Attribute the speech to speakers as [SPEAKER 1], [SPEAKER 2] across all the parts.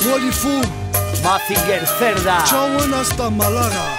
[SPEAKER 1] Wally Fu,
[SPEAKER 2] Mazinger Cerda,
[SPEAKER 1] Chauen hasta Málaga.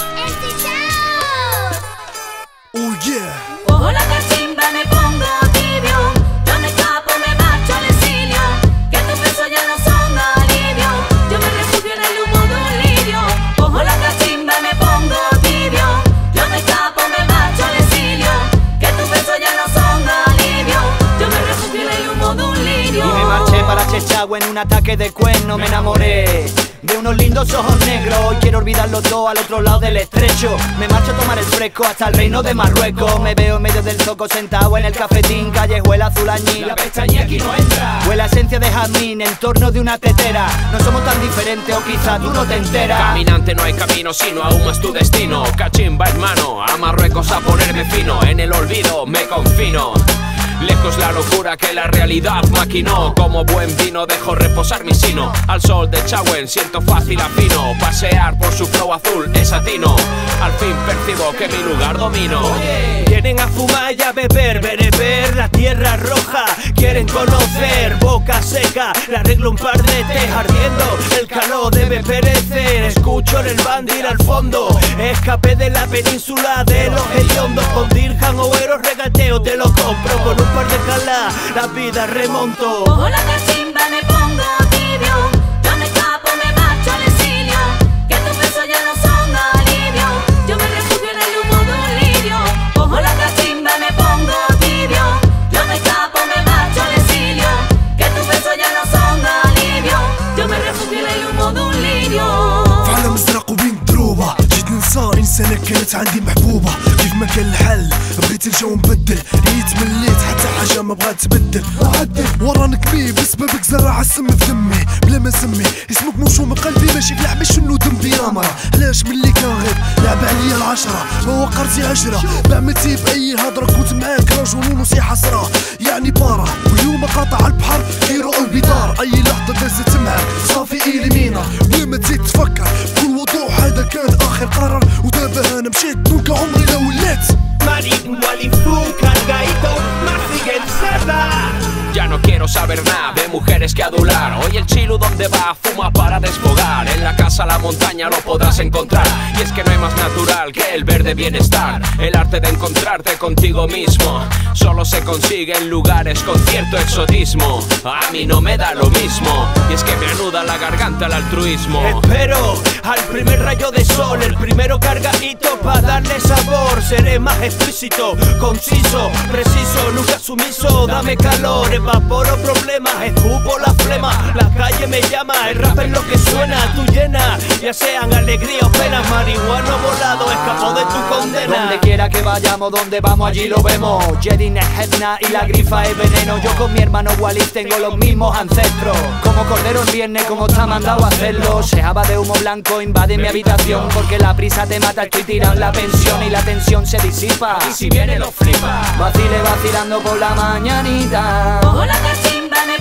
[SPEAKER 1] Oh yeah.
[SPEAKER 3] Cojo la cachimba, me pongo tibio. Yo me escapo, me marcho al exilio. Que tus besos ya no son alivio. Yo me refugio en el humo de un lirio. Cojo la cachimba, me pongo tibio. Yo me escapo, me marcho al exilio. Que tus besos ya no son alivio. Yo me refugio en el humo de un lirio.
[SPEAKER 2] y me marché para Chechagua en un ataque de cuerno. Me enamoré de unos lindos ojos negros y quiero olvidarlo todo al otro lado del estrecho. Me marcho a tomar el fresco hasta el reino de Marruecos. Me veo en medio del zoco sentado en el cafetín, callejuela azul añil. La pestaña aquí no entra. Huele a esencia de jazmín en torno de una tetera. No somos tan diferentes o quizá tú no te enteras.
[SPEAKER 4] Caminante no hay camino sino aún más tu destino. Cachimba hermano, a Marruecos a ponerme fino. En el olvido me confino. Lejos la locura que la realidad maquinó. Como buen vino dejo reposar mi sino. Al sol de Chauen siento fácil afino. Pasear por su flow azul es atino. Al fin percibo que mi lugar domino.
[SPEAKER 5] Vienen a fumar y a beber, bereber la tierra roja. Quieren conocer, boca seca. Le arreglo un par de té ardiendo. El calor debe perecer. Escucho en el bandir al fondo. Escapé de la península de los hediondos. Con dirham o euros regateo, te lo compro. Con un par de calas, la vida remonto.
[SPEAKER 3] Cojo la cachimba, me pongo tibio. Yo me escapo, me marcho al exilio. Que tus besos ya no son alivio. Yo me refugio en el humo de un lirio. Cojo la cachimba, me pongo tibio. Yo me escapo, me marcho al exilio. Que tus besos ya no son alivio. Yo me refugio en el humo de un lirio.
[SPEAKER 1] فعلا مزرق وبين دروبة جيت ننسى إنسانة كانت عندي محبوبة كيف ما كان الحل بغيت الجو نبدل ريت مليت حتى حاجة ما بغات تبدل وعدل ورا كبير بسببك زرع السم في دمي بلا ما سمي اسمك موشوم بقلبي ماشي في لعبة شنو ذنبي يا مرا علاش ملي كان غيب لعب عليا العشرة ما وقرتي عشرة بعملتي بأي هضرة كنت معاك رجل ونصيحة صرا يعني بارا واليوم قاطع البحر خير أو بدار أي لحظة دازت معاك صافي إلي مينا بلا ما تزيد تفكر بكل وضوح هذا كان آخر قرار ودابا أنا مشيت نوك عمري لو ولات
[SPEAKER 5] Marín, Wally Fu, cargadito, Mazinger Cerda.
[SPEAKER 4] Ya no quiero saber nada de mujeres que adular. Hoy el chilu donde va fuma para desfogar. En la casa la montaña lo podrás encontrar. Y es que no hay más natural que el verde bienestar. El arte de encontrarte contigo mismo solo se consigue en lugares con cierto exotismo. A mí no me da lo mismo. Y es que me anuda la garganta el altruismo.
[SPEAKER 5] Espero al primer rayo de sol, el primero cargadito para darle sabor. Seré más explícito, conciso, preciso, nunca sumiso. Dame calor, evaporo problemas, escupo la flema. La calle me llama, el rap es lo que suena. Tú llena, ya sean alegría o pena. Marihuano volado, escapó de tu condena.
[SPEAKER 2] Donde quiera que vayamos, donde vamos allí lo vemos. Jedin es Hedna y la grifa es veneno. Yo con mi hermano Wally tengo los mismos ancestros. Como cordero en viernes, como está mandado a hacerlo. Sejaba de humo blanco, invade mi habitación. Porque la prisa te mata, estoy tirando la pensión y la tensión se disipa.
[SPEAKER 4] Y si viene lo flipa.
[SPEAKER 2] Vacile vacilando por la mañanita.
[SPEAKER 3] Cojo la cachimba, me